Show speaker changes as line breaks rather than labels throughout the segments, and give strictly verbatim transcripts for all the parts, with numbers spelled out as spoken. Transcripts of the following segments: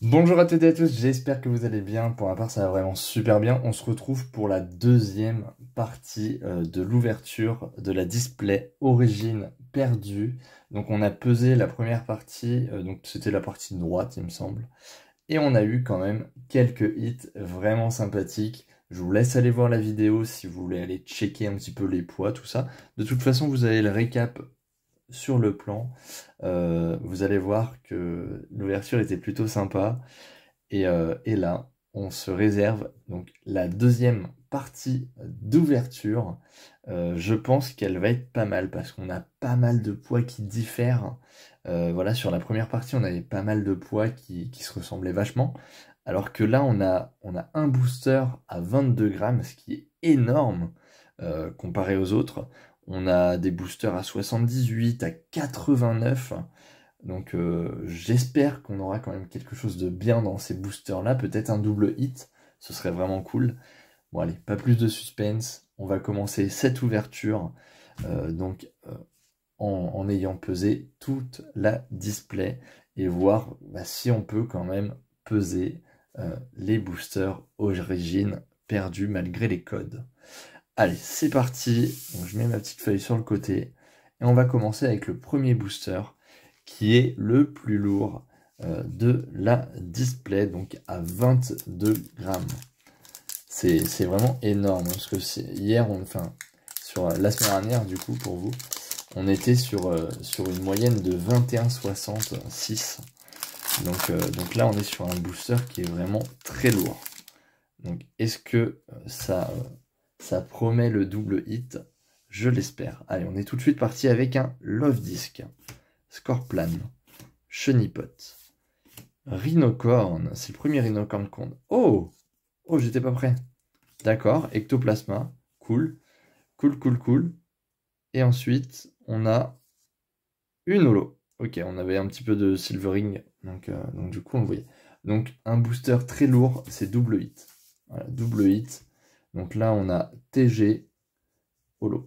Bonjour à toutes et à tous, j'espère que vous allez bien. Pour ma part, ça va vraiment super bien. On se retrouve pour la deuxième partie euh, de l'ouverture de la display Origine perdue. Donc on a pesé la première partie, euh, donc c'était la partie droite il me semble. Et on a eu quand même quelques hits vraiment sympathiques. Je vous laisse aller voir la vidéo si vous voulez aller checker un petit peu les poids, tout ça. De toute façon, vous avez le récap sur le plan. Euh, vous allez voir que l'ouverture était plutôt sympa. Et, euh, et là, on se réserve donc la deuxième partie d'ouverture. Euh, je pense qu'elle va être pas mal parce qu'on a pas mal de poids qui diffèrent. Euh, voilà, sur la première partie, on avait pas mal de poids qui, qui se ressemblaient vachement. Alors que là, on a, on a un booster à vingt-deux grammes, ce qui est énorme euh, comparé aux autres. On a des boosters à soixante-dix-huit, à quatre-vingt-neuf. Donc euh, j'espère qu'on aura quand même quelque chose de bien dans ces boosters-là. Peut-être un double hit, ce serait vraiment cool. Bon allez, pas plus de suspense. On va commencer cette ouverture. Euh, donc euh, en, en ayant pesé toute la display. Et voir bah, si on peut quand même peser euh, les boosters origine perdus malgré les codes. Allez, c'est parti. Donc, je mets ma petite feuille sur le côté. Et on va commencer avec le premier booster, qui est le plus lourd euh, de la display, donc à vingt-deux grammes. C'est vraiment énorme, parce que hier, on, enfin, sur la semaine dernière, du coup, pour vous, on était sur, euh, sur une moyenne de vingt et un virgule soixante-six. Donc, euh, donc là, on est sur un booster qui est vraiment très lourd. Donc, est-ce que ça, ça promet le double hit? Je l'espère. Allez, on est tout de suite parti avec un Love Disc, Scorplan, Chenipot, Rhinocorn. C'est le premier Rhinocorn qu'on... Oh! Oh, j'étais pas prêt. D'accord, Ectoplasma. Cool. Cool, cool, cool. Et ensuite, on a une holo. Ok, on avait un petit peu de Silvering. Donc, euh, donc du coup, on le voyait. Donc, un booster très lourd, c'est double hit. Voilà, double hit. Donc là, on a T G, holo.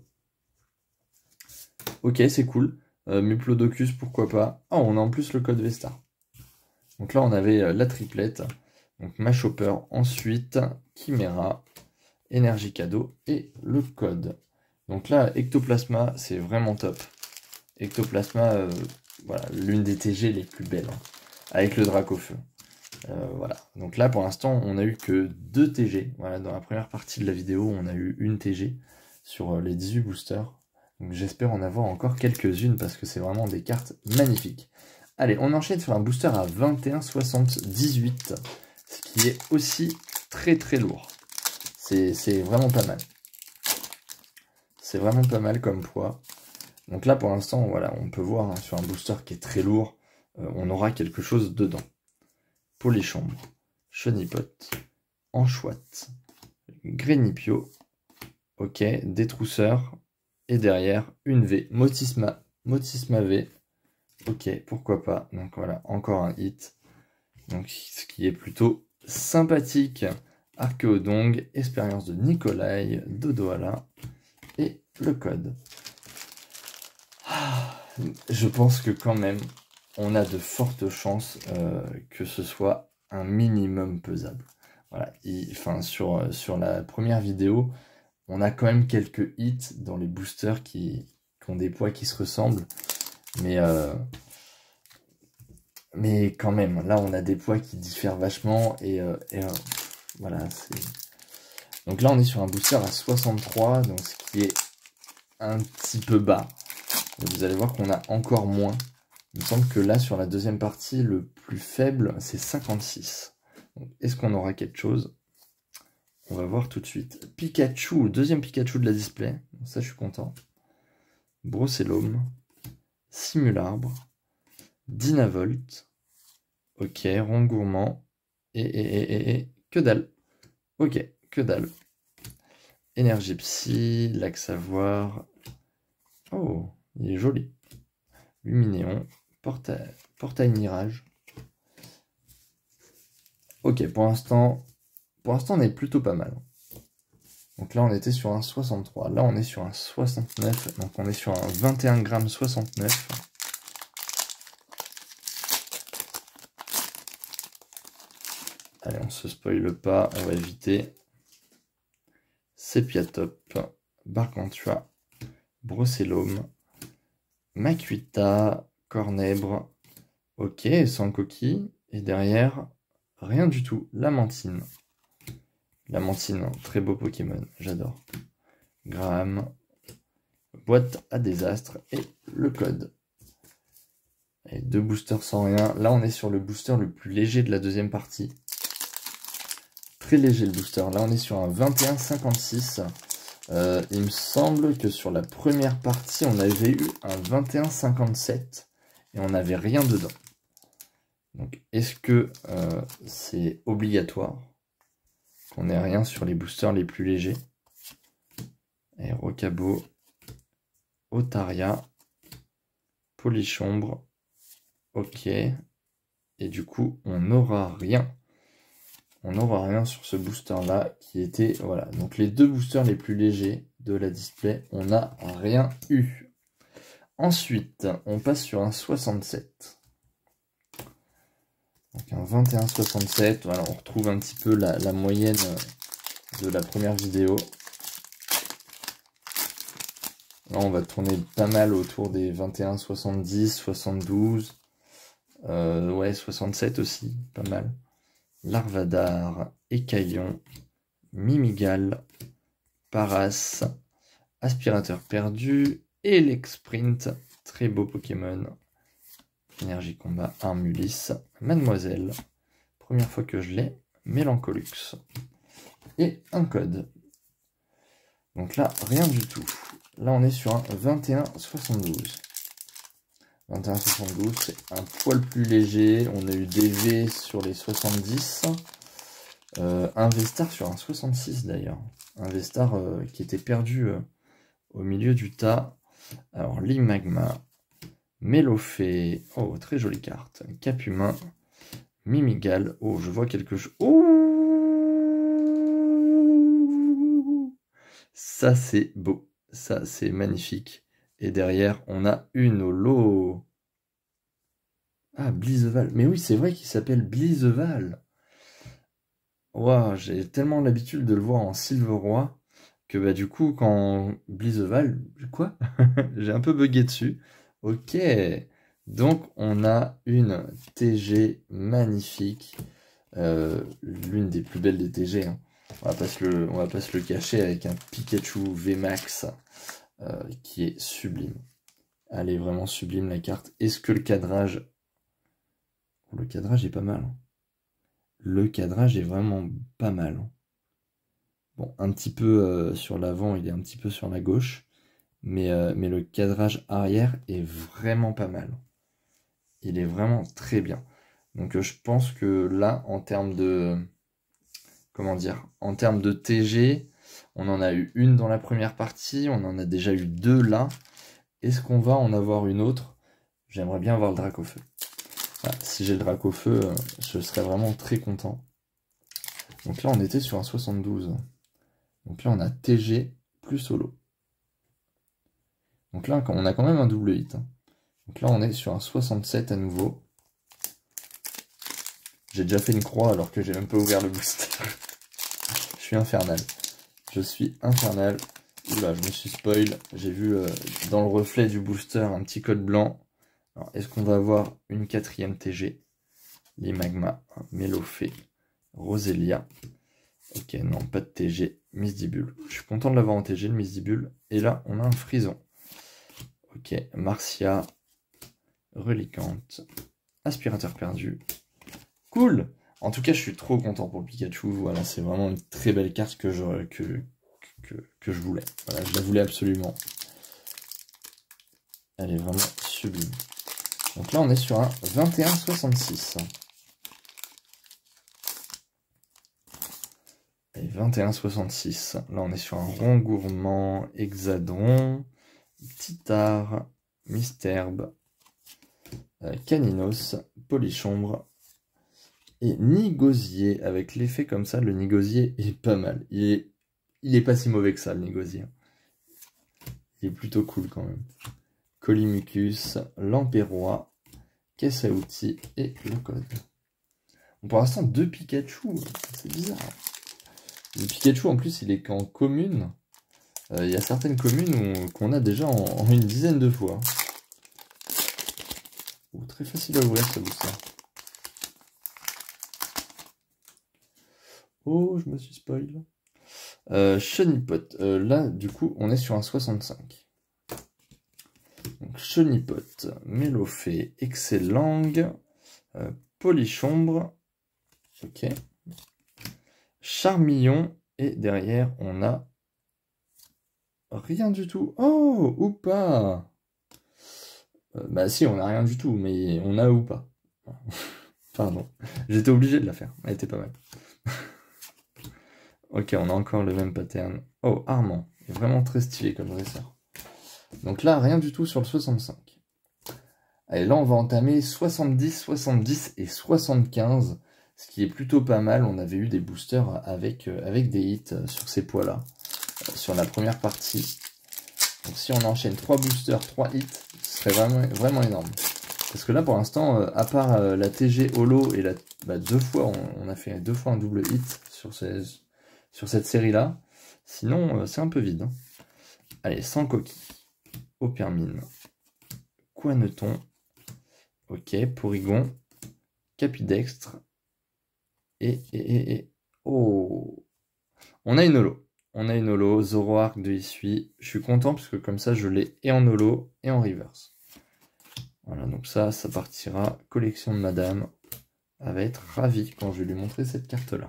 Ok, c'est cool. Euh, Muplodocus, pourquoi pas. Oh, on a en plus le code Vestar. Donc là, on avait euh, la triplette. Donc Machopper, ensuite Chimera, Énergie Cadeau et le code. Donc là, Ectoplasma, c'est vraiment top. Ectoplasma, euh, voilà, l'une des T G les plus belles, hein, avec le Dracofeu. Euh, voilà. Donc là, pour l'instant, on a eu que deux T G. Voilà, dans la première partie de la vidéo, on a eu une T G sur les dix-huit boosters. Donc j'espère en avoir encore quelques-unes parce que c'est vraiment des cartes magnifiques. Allez, on enchaîne sur un booster à vingt et un virgule soixante-dix-huit, ce qui est aussi très très lourd. C'est vraiment pas mal. C'est vraiment pas mal comme poids. Donc là, pour l'instant, voilà, on peut voir hein, sur un booster qui est très lourd, euh, on aura quelque chose dedans. Polychambre, Chenipot, Anchouette, Grénipio, ok, Détrousseur, et derrière une V, Motisma, Motisma V, ok, pourquoi pas, donc voilà, encore un hit, donc ce qui est plutôt sympathique. Archéodong, Expérience de Nikolai, Dodoala, et le code. Ah, je pense que quand même, on a de fortes chances euh, que ce soit un minimum pesable. Voilà, il, enfin, sur, sur la première vidéo, on a quand même quelques hits dans les boosters qui, qui ont des poids qui se ressemblent. Mais, euh, mais quand même, là, on a des poids qui diffèrent vachement. Et, euh, et euh, voilà, c'est... Donc là, on est sur un booster à soixante-trois, donc ce qui est un petit peu bas. Et vous allez voir qu'on a encore moins. Il me semble que là, sur la deuxième partie, le plus faible, c'est cinquante-six. Est-ce qu'on aura quelque chose? On va voir tout de suite. Pikachu, deuxième Pikachu de la display. Ça, je suis content. Brossélome, Simularbre, Dynavolt. Ok, Rongourmand. Et, et, et, et, et, que dalle. Ok, que dalle. Énergie Psy, Lac Savoir. Oh, il est joli. Luminéon, Portail, Portail Mirage. Ok, pour l'instant, pour l'instant, on est plutôt pas mal. Donc là, on était sur un soixante-trois. Là, on est sur un soixante-neuf. Donc on est sur un vingt et un grammes soixante-neuf. Allez, on se spoile pas, on va éviter. Sepiatop, Bargantua, Brocellum, Makuita, Cornèbre. Ok, sans coquille. Et derrière, rien du tout. Lamantine. Lamantine, très beau Pokémon, j'adore. Graham, boîte à désastre et le code. Et deux boosters sans rien. Là, on est sur le booster le plus léger de la deuxième partie. Très léger le booster. Là, on est sur un vingt et un cinquante-six. Euh, il me semble que sur la première partie, on avait eu un vingt et un cinquante-sept et on n'avait rien dedans. Donc, est-ce que euh, c'est obligatoire qu'on ait rien sur les boosters les plus légers? Et Rocabo, Otaria, Polichombre, ok. Et du coup, on n'aura rien. On n'aura rien sur ce booster-là qui était... Voilà, donc les deux boosters les plus légers de la display, on n'a rien eu. Ensuite, on passe sur un soixante-sept. Donc un vingt et un soixante-sept, voilà, on retrouve un petit peu la, la moyenne de la première vidéo. Là, on va tourner pas mal autour des vingt et un soixante-dix, soixante-douze. Euh, ouais, soixante-sept aussi, pas mal. Larvadar, Écaillon, Mimigal, Paras, Aspirateur perdu, Elexprint, très beau Pokémon. Énergie combat, Armulis, Mademoiselle, première fois que je l'ai, Mélancolux. Et un code. Donc là, rien du tout. Là, on est sur un vingt et un soixante-douze. vingt et un soixante-douze, c'est un poil plus léger. On a eu des V sur les soixante-dix. Euh, un V-Star sur un soixante-six d'ailleurs. Un V-Star euh, qui était perdu euh, au milieu du tas. Alors, Limagma, Mélofée. Oh, très jolie carte. Capumain, Mimigal. Oh, je vois quelque chose. Oh, ça, c'est beau. Ça, c'est magnifique. Et derrière, on a une holo. Ah, Blizeval. Mais oui, c'est vrai qu'il s'appelle Blizeval. Waouh, j'ai tellement l'habitude de le voir en Silveroy que bah du coup, quand Blizeval... Quoi? J'ai un peu bugué dessus. Ok. Donc, on a une T G magnifique. Euh, L'une des plus belles des T G. Hein. On va pas se le, on va pas se le cacher avec un Pikachu V max euh, qui est sublime. Elle est vraiment sublime la carte. Est-ce que le cadrage... Le cadrage est pas mal. Hein. Le cadrage est vraiment pas mal. Hein. Bon, un petit peu euh, sur l'avant, il est un petit peu sur la gauche. Mais, euh, mais le cadrage arrière est vraiment pas mal. Il est vraiment très bien. Donc euh, je pense que là, en termes de... Comment dire? En termes de T G, on en a eu une dans la première partie. On en a déjà eu deux là. Est-ce qu'on va en avoir une autre? J'aimerais bien avoir le Dracofeu. Voilà, si j'ai le Dracofeu, euh, je serais vraiment très content. Donc là, on était sur un soixante-douze. Donc là, on a T G plus solo. Donc là, on a quand même un double hit. Donc là, on est sur un soixante-sept à nouveau. J'ai déjà fait une croix alors que j'ai même pas ouvert le booster. Je suis infernal. Je suis infernal. Oula, je me suis spoil. J'ai vu euh, dans le reflet du booster un petit code blanc. Alors, est-ce qu'on va avoir une quatrième T G? Limagma, Mélofée, Roselia. Ok, non, pas de T G. Misdibule. Je suis content de l'avoir en T G, le Misdibule. Et là, on a un Frison. Ok, Marcia, Relicante, Aspirateur perdu. Cool! En tout cas, je suis trop content pour le Pikachu. Voilà, c'est vraiment une très belle carte que je, que, que, que je voulais. Voilà, je la voulais absolument. Elle est vraiment sublime. Donc là, on est sur un vingt et un soixante-six. Et vingt et un soixante-six. Là, on est sur un rond gourmand, Hexadron, Titar, Misterbe, euh, Caninos, Polichombre et Nigosier. Avec l'effet comme ça, le Nigosier est pas mal. Il est, il est pas si mauvais que ça, le Nigosier. Il est plutôt cool quand même. Colimucus, Lampérois, caisse à outils et le code. Pour l'instant, deux Pikachu. C'est bizarre. Le Pikachu, en plus, il est qu'en commune. Il euh, y a certaines communes qu'on a déjà en, en une dizaine de fois. Oh, très facile à ouvrir, ce booster. Oh, je me suis spoil. Euh, Chonipot. Euh, là, du coup, on est sur un soixante-cinq. Donc, Chonipot, Mélofée, Excellent, euh, Polichombre. Ok. Charmillon. Et derrière, on a rien du tout. Oh, ou pas. Euh, bah si, on a rien du tout, mais on a ou pas. Pardon. J'étais obligé de la faire. Elle était pas mal. Ok, on a encore le même pattern. Oh, Armand. Il est vraiment très stylé comme dresseur. Donc là, rien du tout sur le soixante-cinq. Allez, là, on va entamer soixante-dix, soixante-dix et soixante-quinze. Ce qui est plutôt pas mal. On avait eu des boosters avec, euh, avec des hits euh, sur ces poids-là. Euh, sur la première partie. Donc si on enchaîne trois boosters, trois hits, ce serait vraiment, vraiment énorme. Parce que là, pour l'instant, euh, à part euh, la T G Holo et la... Bah, deux fois, on, on a fait deux fois un double hit sur ces... sur cette série-là. Sinon, euh, c'est un peu vide. Hein. Allez, sans coquille. Opermine. Coineton. Ok, Porygon. Capidextre. Et, et, et, et... Oh, on a une holo. On a une holo. Zoroark de Hisui. Je suis content parce que comme ça, je l'ai et en holo et en reverse. Voilà, donc ça, ça partira. Collection de madame. Elle va être ravie quand je vais lui montrer cette carte-là.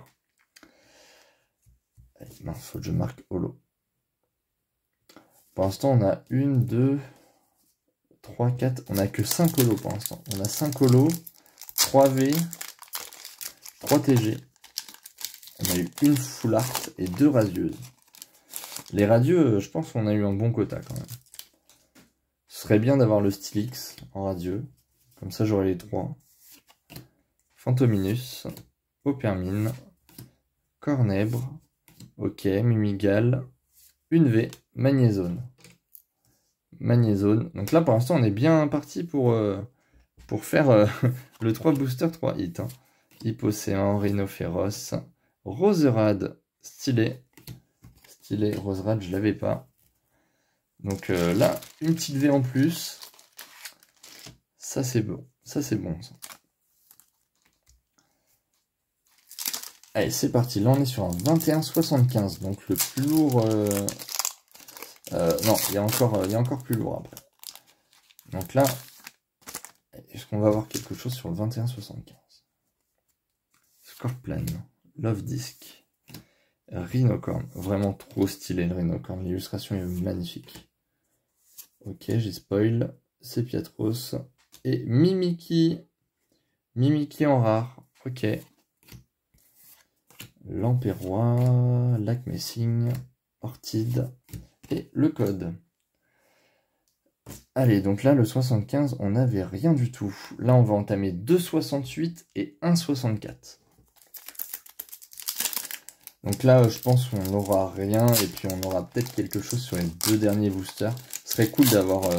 Il faut que je marque holo. Pour l'instant, on a une, deux, trois, quatre. On a que cinq holos pour l'instant. On a cinq holos, trois V, trois T G. On a eu une full art et deux radieuses. Les radieux, je pense qu'on a eu un bon quota quand même. Ce serait bien d'avoir le Stylix en radieux. Comme ça, j'aurai les trois. Fantominus, Opermine, Cornèbre. Ok, Mimigal, une V, Magnézone. Magnézone. Donc là, pour l'instant, on est bien parti pour, euh, pour faire euh, le trois booster, trois hits. Hein. Hippocéan, Rhinophéros, Roserade, stylé. Stylé, Roserade, je l'avais pas. Donc euh, là, une petite V en plus. Ça, c'est bon. Ça, c'est bon, ça. Allez, c'est parti. Là, on est sur un vingt et un soixante-quinze. Donc, le plus lourd... Euh... Euh, non, il y, a encore, il y a encore plus lourd après. Donc là, est-ce qu'on va avoir quelque chose sur le vingt et un soixante-quinze? Scorplan, Love Disc, Rhinocorn. Vraiment trop stylé, le Rhinocorn. L'illustration est magnifique. Ok, j'ai spoil. C'est Piatros. Et Mimiki. Mimiki en rare. Ok. Lampérois, Lac Messing, Ortide et le code. Allez, donc là, le soixante-quinze, on n'avait rien du tout. Là, on va entamer deux soixante-huit et un soixante-quatre. Donc là, je pense qu'on n'aura rien et puis on aura peut-être quelque chose sur les deux derniers boosters. Ce serait cool d'avoir euh...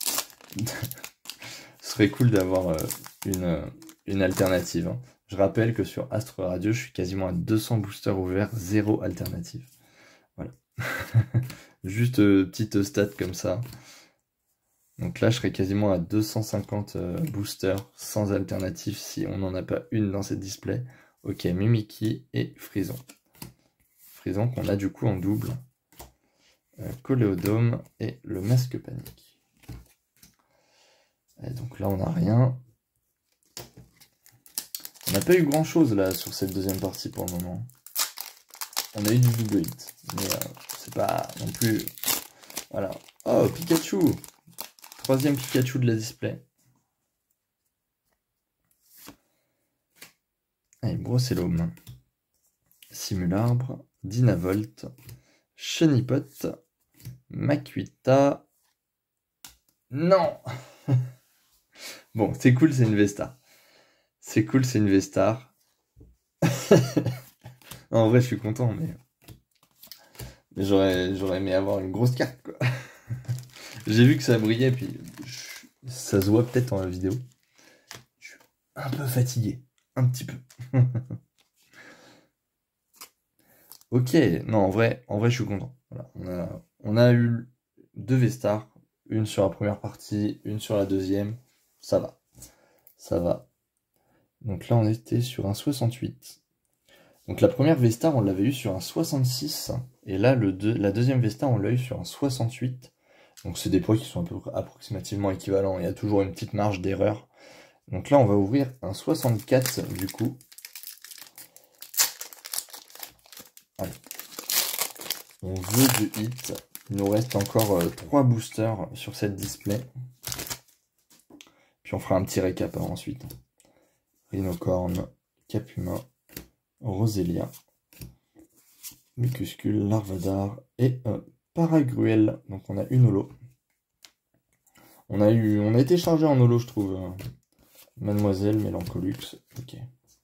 Ce serait cool d'avoir euh, une, une alternative. Hein. Je rappelle que sur Astre Radio, je suis quasiment à deux cents boosters ouverts, zéro alternative. Voilà. Juste euh, petite stat comme ça. Donc là, je serais quasiment à deux cent cinquante euh, boosters sans alternative si on n'en a pas une dans cette display. Ok, Mimiki et Frison. Frison qu'on a du coup en double. Euh, Coléodome et le masque panique. Et donc là, on n'a rien. On n'a pas eu grand chose là sur cette deuxième partie pour le moment. On a eu du double hit, mais euh, c'est pas non plus. Voilà. Oh, Pikachu! Troisième Pikachu de la display. Allez, Brocellum. Simularbre. Dynavolt. Chenipot. Makuita. Non! Bon, c'est cool, c'est une V-Star. C'est cool, c'est une V-Star. En vrai, je suis content, mais... Mais j'aurais j'aurais aimé avoir une grosse carte, quoi. J'ai vu que ça brillait, puis je... ça se voit peut-être dans la vidéo. Je suis un peu fatigué. Un petit peu. Ok, non, en vrai, en vrai, je suis content. Voilà, on a, on a eu deux V-Stars, une sur la première partie, une sur la deuxième. Ça va, ça va. Donc là, on était sur un soixante-huit. Donc la première V-Star, on l'avait eu sur un soixante-six. Et là, le deux- la deuxième V-Star, on l'a eu sur un soixante-huit. Donc c'est des poids qui sont un peu approximativement équivalents. Il y a toujours une petite marge d'erreur. Donc là, on va ouvrir un soixante-quatre du coup. Allez. On veut du hit. Il nous reste encore euh, trois boosters sur cette display. Puis on fera un petit récap hein, ensuite. Rhinocorn, Capuma, Roselia, Mucuscule, Larvadar et euh, Paragruel. Donc on a une holo. On a eu, on a été chargé en holo, je trouve. Euh, Mademoiselle, Mélancolux. Ok.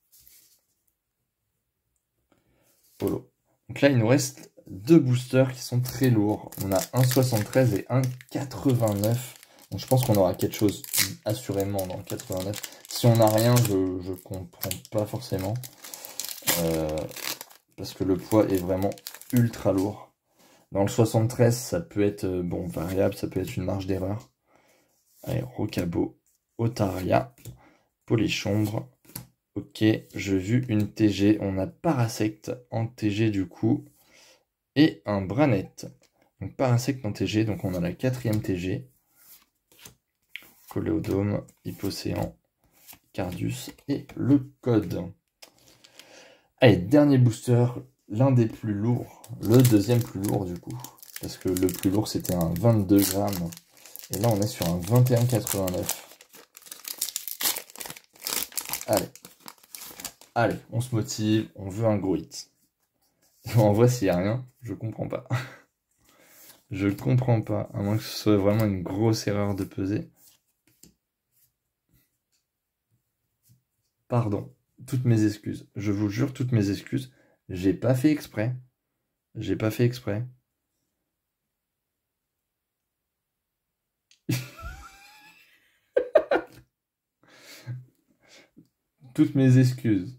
Holo. Donc là, il nous reste deux boosters qui sont très lourds. On a un soixante-treize et un quatre-vingt-neuf. Donc je pense qu'on aura quelque chose assurément dans le quatre-vingt-neuf. Si on n'a rien, je, je comprends pas forcément. Euh, parce que le poids est vraiment ultra lourd. Dans le soixante-treize, ça peut être bon variable, ça peut être une marge d'erreur. Allez, Rocabo, Otaria, Polychondre. Ok, j'ai vu une T G. On a Parasect en T G du coup. Et un Branette. Donc Parasect en T G, donc on a la quatrième T G. Coléodome, Hypocéan, Cardius et le code. Allez, dernier booster, l'un des plus lourds, le deuxième plus lourd du coup. Parce que le plus lourd c'était un vingt-deux grammes. Et là on est sur un vingt et un quatre-vingt-neuf. Allez. Allez, on se motive, on veut un gros hit. En vrai s'il n'y a rien, je comprends pas. Je comprends pas, à moins que ce soit vraiment une grosse erreur de pesée. Pardon, toutes mes excuses. Je vous jure, toutes mes excuses. J'ai pas fait exprès. J'ai pas fait exprès. Toutes mes excuses.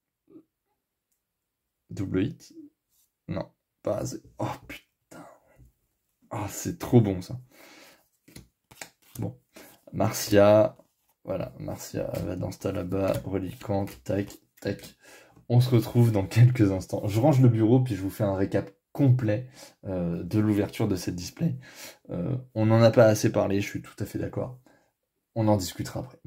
Double hit? Non, pas assez. Oh putain. Oh, c'est trop bon ça. Bon. Marcia. Voilà, Marcia elle va dans ce tas là-bas. Reliquante. Tac, tac. On se retrouve dans quelques instants. Je range le bureau puis je vous fais un récap complet euh, de l'ouverture de cette display. Euh, on n'en a pas assez parlé, je suis tout à fait d'accord. On en discutera après.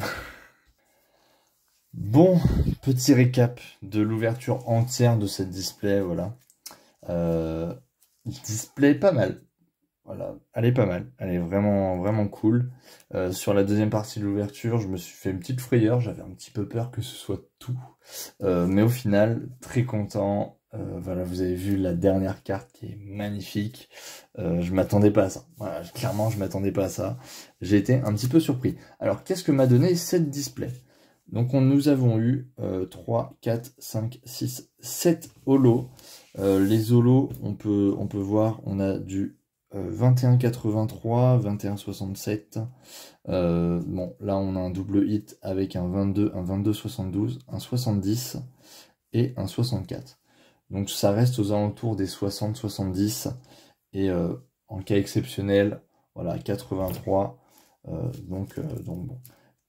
Bon, petit récap de l'ouverture entière de cette display, voilà. Euh, display pas mal. Voilà, elle est pas mal. Elle est vraiment, vraiment cool. Euh, sur la deuxième partie de l'ouverture, je me suis fait une petite frayeur. J'avais un petit peu peur que ce soit tout. Euh, mais au final, très content. Euh, voilà, vous avez vu la dernière carte qui est magnifique. Euh, je m'attendais pas à ça. Voilà, clairement, je m'attendais pas à ça. J'ai été un petit peu surpris. Alors, qu'est-ce que m'a donné cette display? Donc, on, nous avons eu euh, trois, quatre, cinq, six, sept holos. Euh, les holos, on peut, on peut voir, on a du euh, vingt et un quatre-vingt-trois, vingt et un soixante-sept. Euh, bon, là, on a un double hit avec un vingt-deux, un vingt-deux soixante-douze, un soixante-dix et un soixante-quatre. Donc, ça reste aux alentours des soixante soixante-dix. Et euh, en cas exceptionnel, voilà, quatre-vingt-trois. Euh, donc, euh, donc bon.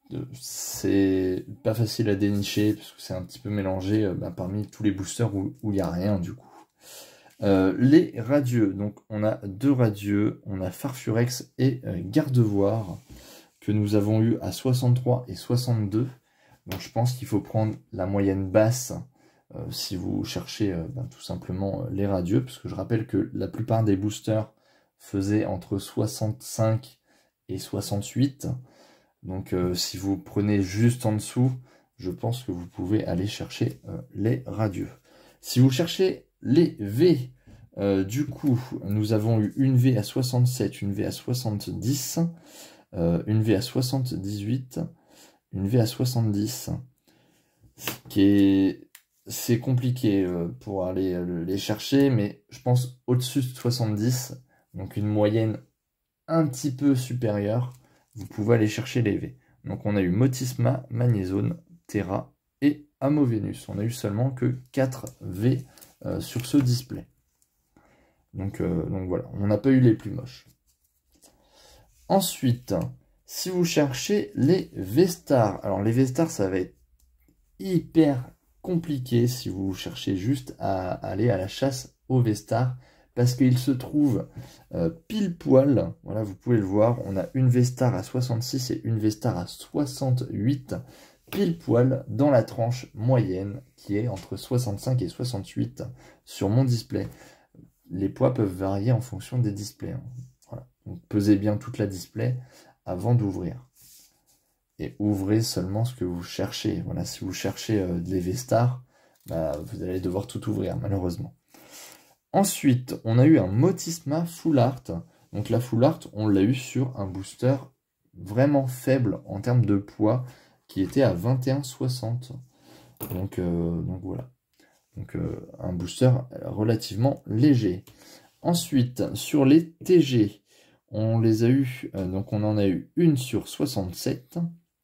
C'est pas facile à dénicher parce que c'est un petit peu mélangé euh, bah, parmi tous les boosters où il n'y a rien du coup. Euh, les radieux, donc on a deux radieux, on a Farfurex et euh, Gardevoir que nous avons eu à soixante-trois et soixante-deux. Donc je pense qu'il faut prendre la moyenne basse euh, si vous cherchez euh, ben, tout simplement euh, les radieux, parce que je rappelle que la plupart des boosters faisaient entre soixante-cinq et soixante-huit. Donc euh, si vous prenez juste en dessous, je pense que vous pouvez aller chercher euh, les radieux. Si vous cherchez les V, euh, du coup, nous avons eu une V à soixante-sept, une V à soixante-dix, euh, une V à soixante-dix-huit, une V à soixante-dix. Qui est... C'est compliqué euh, pour aller euh, les chercher, mais je pense au-dessus de soixante-dix, donc une moyenne un petit peu supérieure, vous pouvez aller chercher les V. Donc on a eu Motisma, Magnézone, Terra et Amovenus. On a eu seulement que quatre V euh, sur ce display. Donc, euh, donc voilà, on n'a pas eu les plus moches. Ensuite, si vous cherchez les V-Star, alors les V-Star, ça va être hyper compliqué si vous cherchez juste à aller à la chasse aux V-Star, parce qu'il se trouve euh, pile poil, voilà, vous pouvez le voir, on a une V-Star à soixante-six et une V-Star à soixante-huit, pile poil dans la tranche moyenne, qui est entre soixante-cinq et soixante-huit sur mon display. Les poids peuvent varier en fonction des displays, hein. Voilà. Donc pesez bien toute la display avant d'ouvrir. Et ouvrez seulement ce que vous cherchez. Voilà, si vous cherchez euh, des V-Star, bah, vous allez devoir tout ouvrir, malheureusement. Ensuite, on a eu un Motisma Full Art. Donc la Full Art, on l'a eu sur un booster vraiment faible en termes de poids, qui était à vingt et un soixante. Donc, euh, donc voilà. Donc euh, un booster relativement léger. Ensuite, sur les T G, on les a eu, euh, donc on en a eu une sur soixante-sept.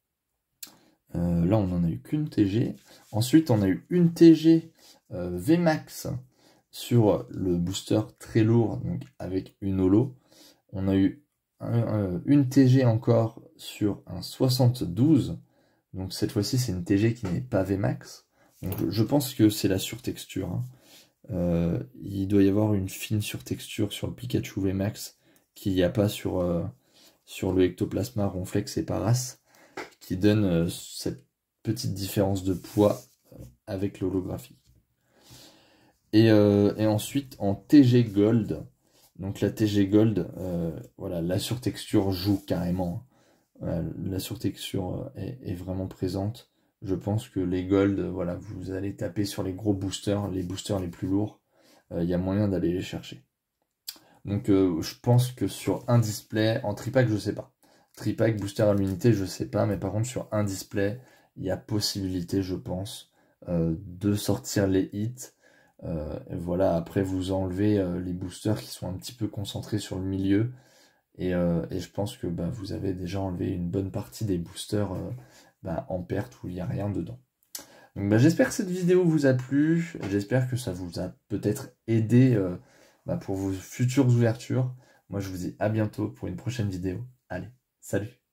Euh, là, on n'en a eu qu'une T G. Ensuite, on a eu une T G euh, V MAX sur le booster très lourd, donc avec une holo. On a eu un, un, une T G encore sur un soixante-douze. Donc cette fois-ci, c'est une T G qui n'est pas V MAX. Donc, je pense que c'est la surtexture, hein. Euh, il doit y avoir une fine surtexture sur le Pikachu V MAX qu'il n'y a pas sur, euh, sur le Ectoplasma Ronflex et Paras, qui donne euh, cette petite différence de poids euh, avec l'holographie. Et, euh, et ensuite en T G Gold, donc la T G Gold, euh, voilà, la surtexture joue carrément. Voilà, la surtexture est, est vraiment présente. Je pense que les Gold, voilà, vous allez taper sur les gros boosters, les boosters les plus lourds, il euh, y a moyen d'aller les chercher. Donc euh, je pense que sur un display, en tripack je sais pas. Tripack, booster à l'unité, je sais pas, mais par contre sur un display, il y a possibilité, je pense, euh, de sortir les hits. Euh, et voilà, après vous enlevez euh, les boosters qui sont un petit peu concentrés sur le milieu. Et, euh, et je pense que bah, vous avez déjà enlevé une bonne partie des boosters euh, bah, en perte où il n'y a rien dedans. Donc bah, j'espère que cette vidéo vous a plu, j'espère que ça vous a peut-être aidé euh, bah, pour vos futures ouvertures. Moi je vous dis à bientôt pour une prochaine vidéo. Allez, salut!